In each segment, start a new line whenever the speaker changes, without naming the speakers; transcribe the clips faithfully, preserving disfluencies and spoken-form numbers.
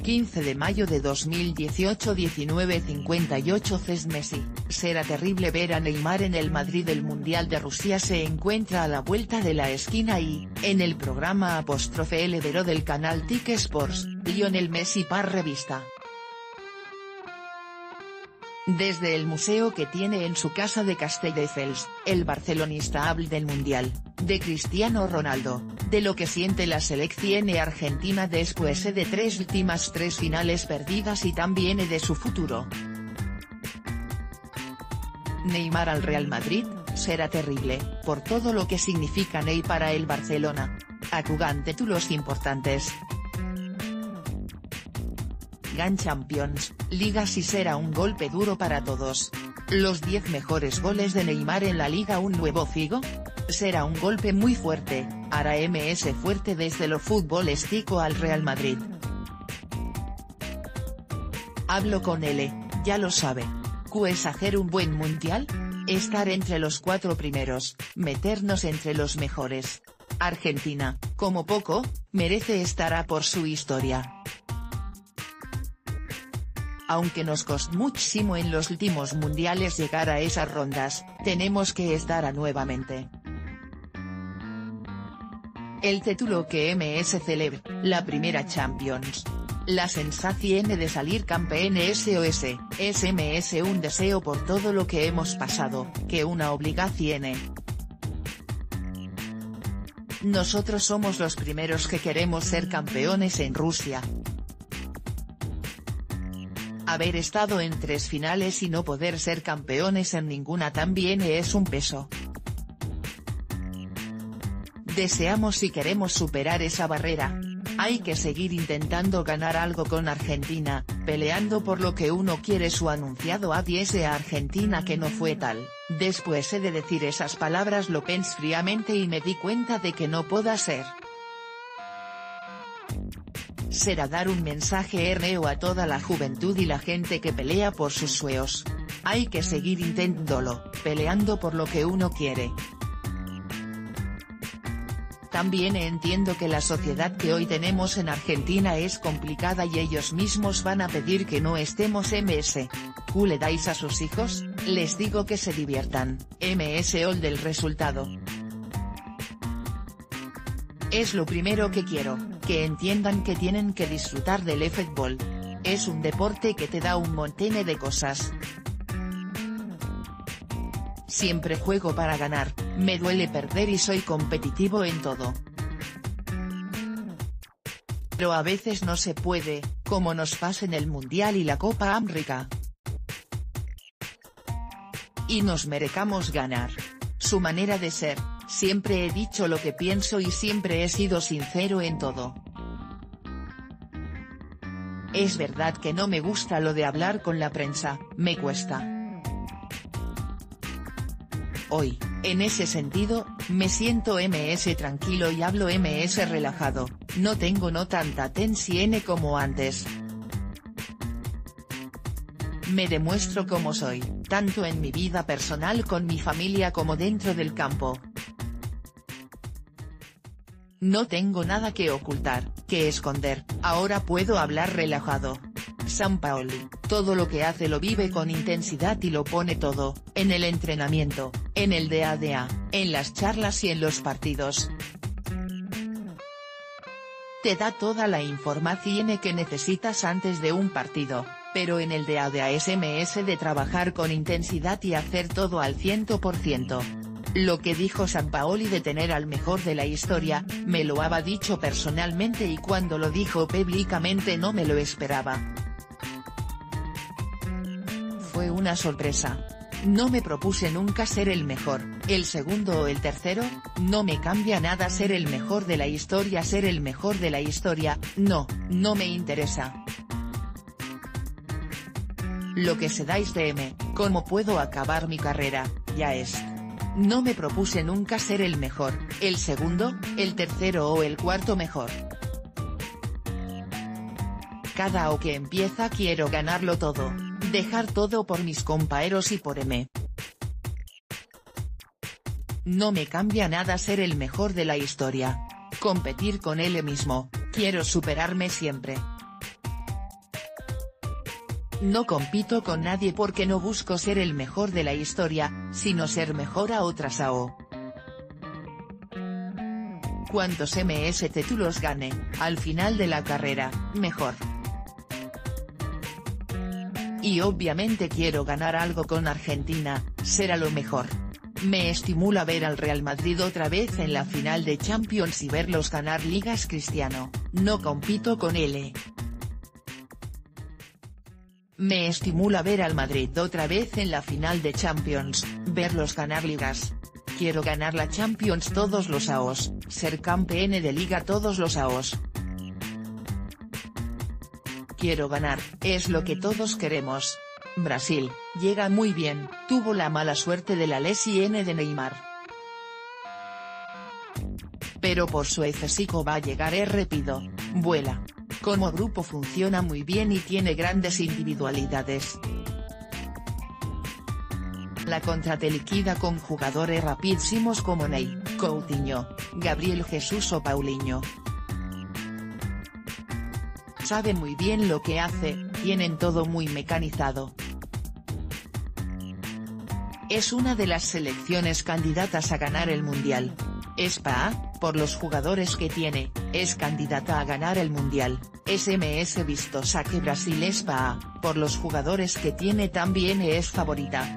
quince de mayo de dos mil dieciocho diecinueve cincuenta y ocho C E S Messi, será terrible ver a Neymar en el Madrid. El Mundial de Rusia se encuentra a la vuelta de la esquina y, en el programa apóstrofe El Heredero del canal Tic Sports, Lionel Messi par revista. Desde el museo que tiene en su casa de Castelldefels, el barcelonista habla del Mundial, de Cristiano Ronaldo, de lo que siente la selección argentina después de tres últimas tres finales perdidas y también de su futuro. Neymar al Real Madrid, será terrible, por todo lo que significa Ney para el Barcelona. Acugan títulos importantes. Gan Champions, Ligas y será un golpe duro para todos. Los diez mejores goles de Neymar en la Liga, un nuevo Figo. Será un golpe muy fuerte, hará M S fuerte desde lo futbolístico al Real Madrid. Hablo con él, ya lo sabe. ¿Cues hacer un buen mundial? Estar entre los cuatro primeros, meternos entre los mejores. Argentina, como poco, merece estar por su historia. Aunque nos costó muchísimo en los últimos mundiales llegar a esas rondas, tenemos que estar a nuevamente. El título que M S celebra, la primera Champions. La sensación de salir campeón S O S, es M S un deseo por todo lo que hemos pasado, que una obligación. Nosotros somos los primeros que queremos ser campeones en Rusia. Haber estado en tres finales y no poder ser campeones en ninguna también es un peso. Deseamos y queremos superar esa barrera. Hay que seguir intentando ganar algo con Argentina, peleando por lo que uno quiere. Su anunciado adiós a Argentina que no fue tal. Después de decir esas palabras lo pensé fríamente y me di cuenta de que no pueda ser. Será dar un mensaje erróneo a toda la juventud y la gente que pelea por sus sueños. Hay que seguir intentándolo, peleando por lo que uno quiere. También entiendo que la sociedad que hoy tenemos en Argentina es complicada y ellos mismos van a pedir que no estemos M S. ¿Qué le dais a sus hijos? Les digo que se diviertan, M S all del resultado. Es lo primero que quiero, que entiendan que tienen que disfrutar del fútbol. Es un deporte que te da un montón de cosas. Siempre juego para ganar, me duele perder y soy competitivo en todo. Pero a veces no se puede, como nos pasa en el Mundial y la Copa América. Y nos merecamos ganar. Su manera de ser, siempre he dicho lo que pienso y siempre he sido sincero en todo. Es verdad que no me gusta lo de hablar con la prensa, me cuesta. Hoy, en ese sentido, me siento M S tranquilo y hablo M S relajado, no tengo no tanta tensión como antes. Me demuestro como soy, tanto en mi vida personal con mi familia como dentro del campo. No tengo nada que ocultar, que esconder, ahora puedo hablar relajado. Sampaoli, todo lo que hace lo vive con intensidad y lo pone todo, en el entrenamiento, en el día a día, en las charlas y en los partidos. Te da toda la información que necesitas antes de un partido, pero en el día a día es M S de trabajar con intensidad y hacer todo al cien por ciento. Lo que dijo Sampaoli de tener al mejor de la historia, me lo había dicho personalmente y cuando lo dijo públicamente no me lo esperaba. Fue una sorpresa. No me propuse nunca ser el mejor, el segundo o el tercero, no me cambia nada ser el mejor de la historia, ser el mejor de la historia, no, no me interesa. Lo que se dais de M, cómo puedo acabar mi carrera, ya es. No me propuse nunca ser el mejor, el segundo, el tercero o el cuarto mejor. Cada o que empieza quiero ganarlo todo, dejar todo por mis compañeros y por M. No me cambia nada ser el mejor de la historia. Competir con él mismo, quiero superarme siempre. No compito con nadie porque no busco ser el mejor de la historia, sino ser mejor a otras A O. Cuantos M S títulos gane, al final de la carrera, mejor. Y obviamente quiero ganar algo con Argentina, ser a lo mejor. Me estimula ver al Real Madrid otra vez en la final de Champions y verlos ganar ligas. Cristiano, no compito con él. Me estimula ver al Madrid otra vez en la final de Champions, verlos ganar ligas. Quiero ganar la Champions todos los A Os, ser campeón de liga todos los A Os. Quiero ganar, es lo que todos queremos. Brasil, llega muy bien, tuvo la mala suerte de la lesión de Neymar. Pero por su físico va a llegar rápido, vuela. Como grupo funciona muy bien y tiene grandes individualidades. La contra te liquida con jugadores rapidísimos como Ney, Coutinho, Gabriel Jesús o Paulinho. Sabe muy bien lo que hace, tienen todo muy mecanizado. Es una de las selecciones candidatas a ganar el Mundial. España, por los jugadores que tiene, es candidata a ganar el Mundial. S M S vistosa que Brasil España, por los jugadores que tiene también es favorita.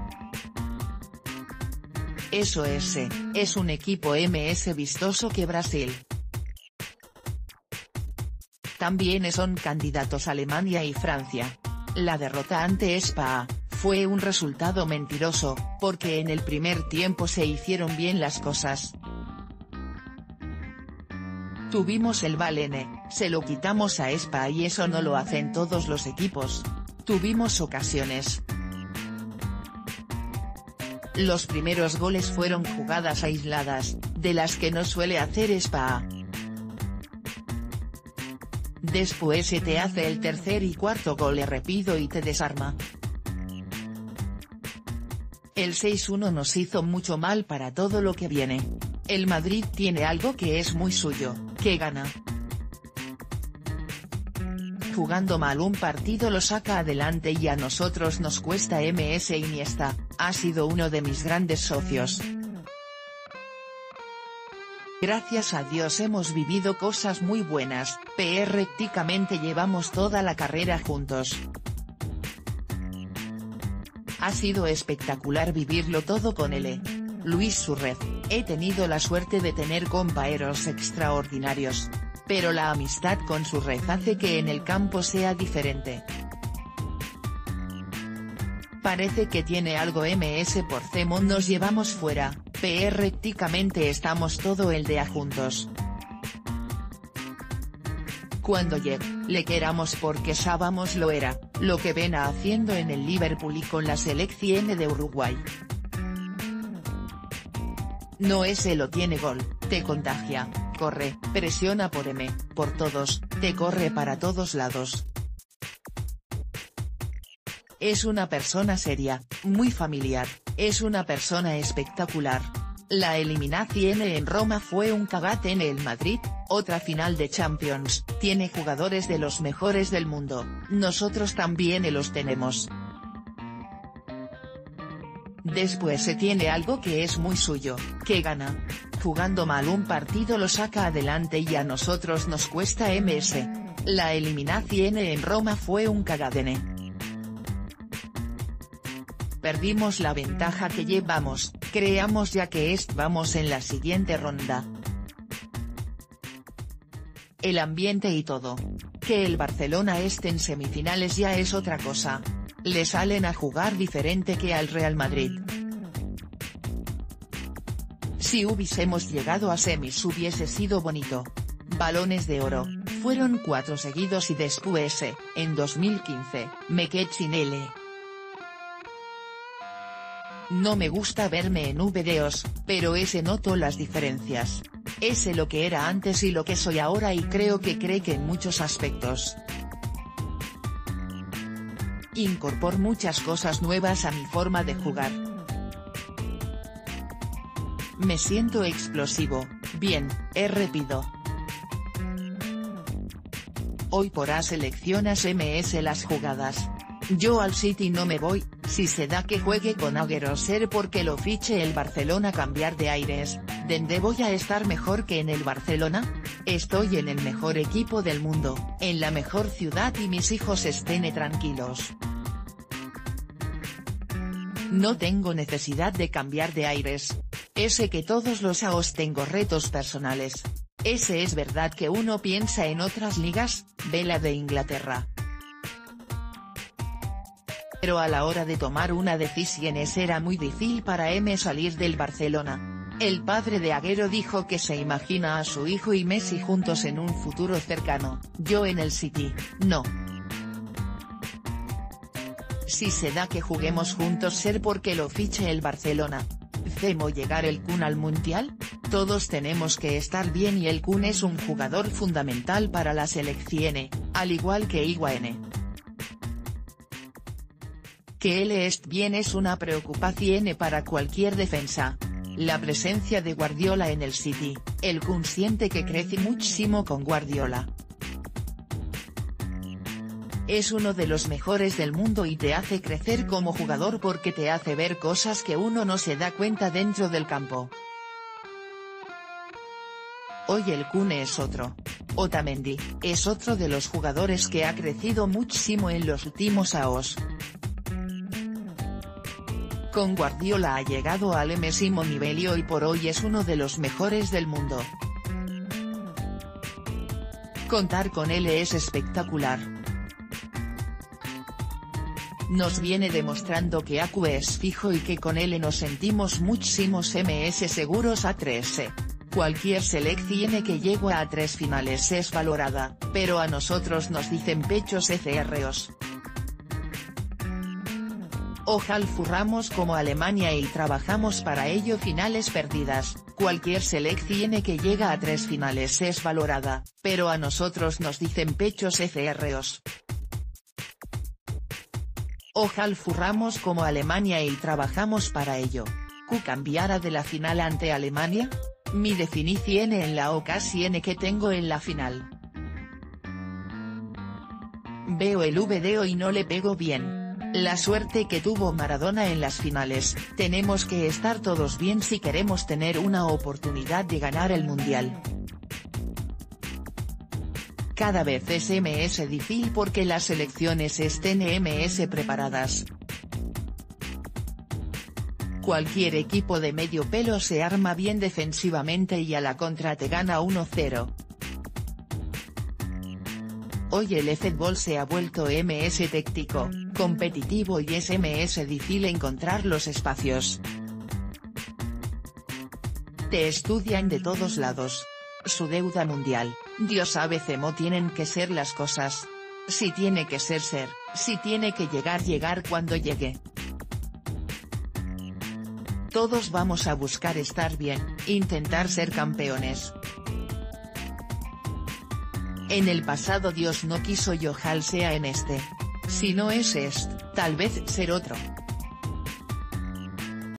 Eso es, es un equipo M S vistoso que Brasil. También son candidatos Alemania y Francia. La derrota ante España fue un resultado mentiroso, porque en el primer tiempo se hicieron bien las cosas. Tuvimos el balón, se lo quitamos a España y eso no lo hacen todos los equipos. Tuvimos ocasiones. Los primeros goles fueron jugadas aisladas, de las que no suele hacer España. Después se te hace el tercer y cuarto gol rápido y te desarma. El seis uno nos hizo mucho mal para todo lo que viene. El Madrid tiene algo que es muy suyo, que gana. Jugando mal un partido lo saca adelante y a nosotros nos cuesta. M S Iniesta, ha sido uno de mis grandes socios. Gracias a Dios hemos vivido cosas muy buenas, prácticamente llevamos toda la carrera juntos. Ha sido espectacular vivirlo todo con él. Luis Suárez, he tenido la suerte de tener compañeros extraordinarios. Pero la amistad con Suárez hace que en el campo sea diferente. Parece que tiene algo. M S por Cemón nos llevamos fuera, prácticamente estamos todo el día juntos. Cuando llegue, le queramos porque sabamos lo era, lo que ven haciendo en el Liverpool y con la selección de Uruguay. No ese lo tiene gol, te contagia, corre, presiona por M, por todos, te corre para todos lados. Es una persona seria, muy familiar, es una persona espectacular. La eliminación en Roma fue un cagate en el Madrid, otra final de Champions, tiene jugadores de los mejores del mundo, nosotros también los tenemos. Después se tiene algo que es muy suyo, que gana. Jugando mal un partido lo saca adelante y a nosotros nos cuesta. M S. La eliminación en Roma fue un cagadene. Perdimos la ventaja que llevamos, creamos ya que vamos en la siguiente ronda. El ambiente y todo. Que el Barcelona esté en semifinales ya es otra cosa. Le salen a jugar diferente que al Real Madrid. Si hubiésemos llegado a semis hubiese sido bonito. Balones de oro, fueron cuatro seguidos y después, en dos mil quince, me quedé sin él. No me gusta verme en videos, pero ese noto las diferencias. Ese lo que era antes y lo que soy ahora y creo que cree que en muchos aspectos. Incorpor muchas cosas nuevas a mi forma de jugar. Me siento explosivo, bien, es rápido. Hoy por A seleccionas M S las jugadas. Yo al City no me voy, si se da que juegue con Agüero ser porque lo fiche el Barcelona cambiar de aires, ¿dónde voy a estar mejor que en el Barcelona? Estoy en el mejor equipo del mundo, en la mejor ciudad y mis hijos estén tranquilos. No tengo necesidad de cambiar de aires. Ese que todos los años tengo retos personales. Ese es verdad que uno piensa en otras ligas, ve la de Inglaterra. Pero a la hora de tomar una decisión era muy difícil para M salir del Barcelona. El padre de Agüero dijo que se imagina a su hijo y Messi juntos en un futuro cercano, yo en el City, no. Si se da que juguemos juntos ser porque lo fiche el Barcelona. ¿Cemo llegar el Kun al Mundial? Todos tenemos que estar bien y el Kun es un jugador fundamental para la selección, al igual que Higuaín. Que él esté bien es una preocupación para cualquier defensa. La presencia de Guardiola en el City, el Kun siente que crece muchísimo con Guardiola. Es uno de los mejores del mundo y te hace crecer como jugador porque te hace ver cosas que uno no se da cuenta dentro del campo. Hoy el Kun es otro. Otamendi, es otro de los jugadores que ha crecido muchísimo en los últimos años. Con Guardiola ha llegado al máximo nivel y hoy por hoy es uno de los mejores del mundo. Contar con él es espectacular. Nos viene demostrando que Acu es fijo y que con él nos sentimos muchísimos más seguros a tres. Cualquier selección que llegue a tres finales es valorada, pero a nosotros nos dicen pechos cerrados. Ojalá furramos como Alemania y trabajamos para ello finales perdidas, cualquier selección que llega a tres finales es valorada, pero a nosotros nos dicen pechos cerrados. Ojalá furramos como Alemania y trabajamos para ello. ¿Q cambiara de la final ante Alemania? Mi definición en la ocasión que tengo en la final. Veo el video y no le pego bien. La suerte que tuvo Maradona en las finales, tenemos que estar todos bien si queremos tener una oportunidad de ganar el Mundial. Cada vez es más difícil porque las selecciones estén más preparadas. Cualquier equipo de medio pelo se arma bien defensivamente y a la contra te gana uno cero. Hoy el fútbol se ha vuelto más táctico, competitivo y es más difícil encontrar los espacios. Te estudian de todos lados. Su deuda mundial, Dios sabe cómo tienen que ser las cosas. Si tiene que ser ser, si tiene que llegar llegar cuando llegue. Todos vamos a buscar estar bien, intentar ser campeones. En el pasado Dios no quiso y ojalá sea en este. Si no es este, tal vez ser otro.